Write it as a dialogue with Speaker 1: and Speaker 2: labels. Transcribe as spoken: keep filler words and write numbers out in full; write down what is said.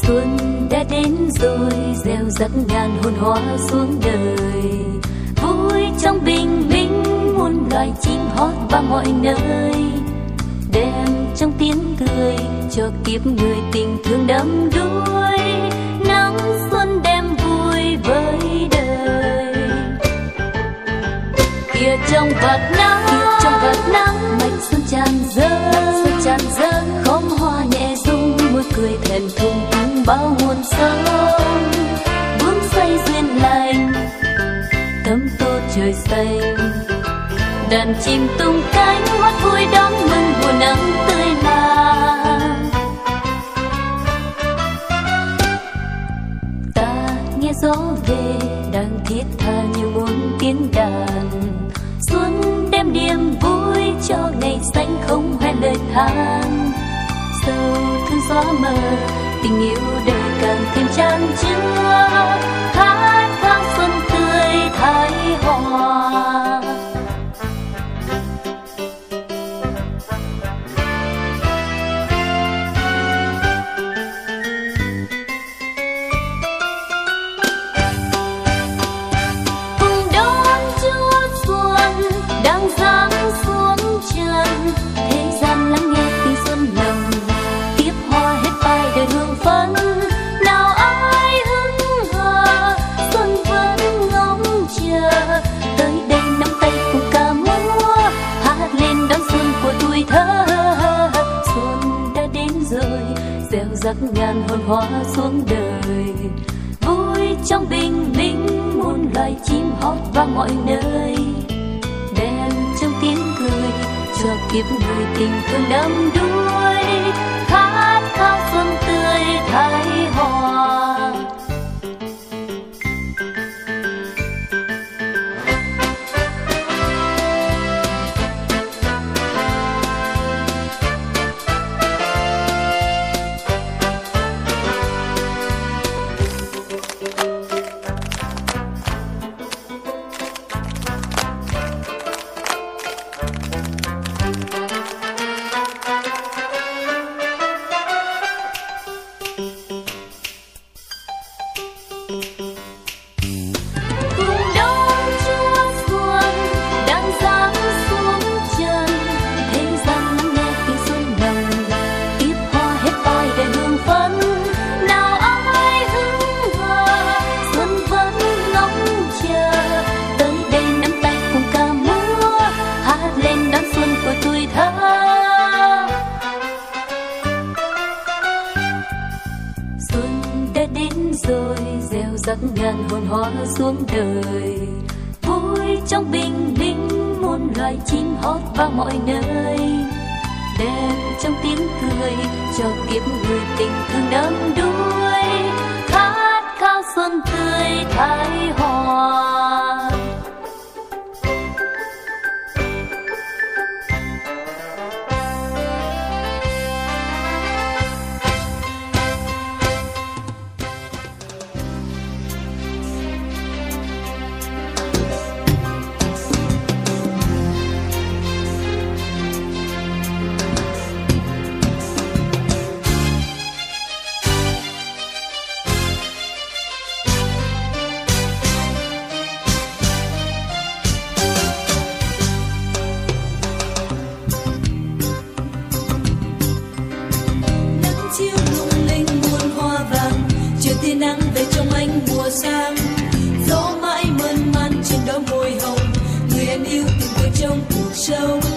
Speaker 1: Xuân đã đến rồi, gieo rắc ngàn hồn hoa xuống đời. Vui trong bình minh, muôn loài chim hót vang mọi nơi. Đem trong tiếng cười cho kiếp người tình thương đắm đuối. Nắng xuân đem vui với đời. Kia trong vạt nắng, kia trong vạt nắng, mạch xuân tràn dâng, xuân tràn dâng. Khóm hoa nhẹ rung, môi cười thẹn thùng tung bao nguồn sống. Bướm say duyên lành, thấm tô trời xanh. Đàn chim tung cánh, hót vui đón mừng mùa nắng tươi mát. Ta nghe gió về, đang thiết tha như muốn tiếng đàn. Xuân đem niềm vui cho ngày xanh không hoen lời than. Sâu thương gió mờ, tình yêu đời càng thêm chan chứa. Khát khao xuân tươi thái hòa. Rắc ngàn hồn hoa xuống đời. Vui trong bình minh, muôn loài chim hót vang mọi nơi. Đem trong tiếng cười cho kiếp người tình thương đắm đuối. Khát khao xuân tươi thái hòa. Rồi gieo rắc ngàn hồn hoa xuống đời. Vui trong bình minh, muôn loài chim hót vang mọi nơi. Đem trong tiếng cười cho kiếp người tình thương đắm đuối. Khát khao xuân tươi thái hòa.
Speaker 2: Tia nắng về trong anh mùa sang, gió mãi mơn man trên đôi môi hồng. Người em yêu tìm về trong cuộc sống.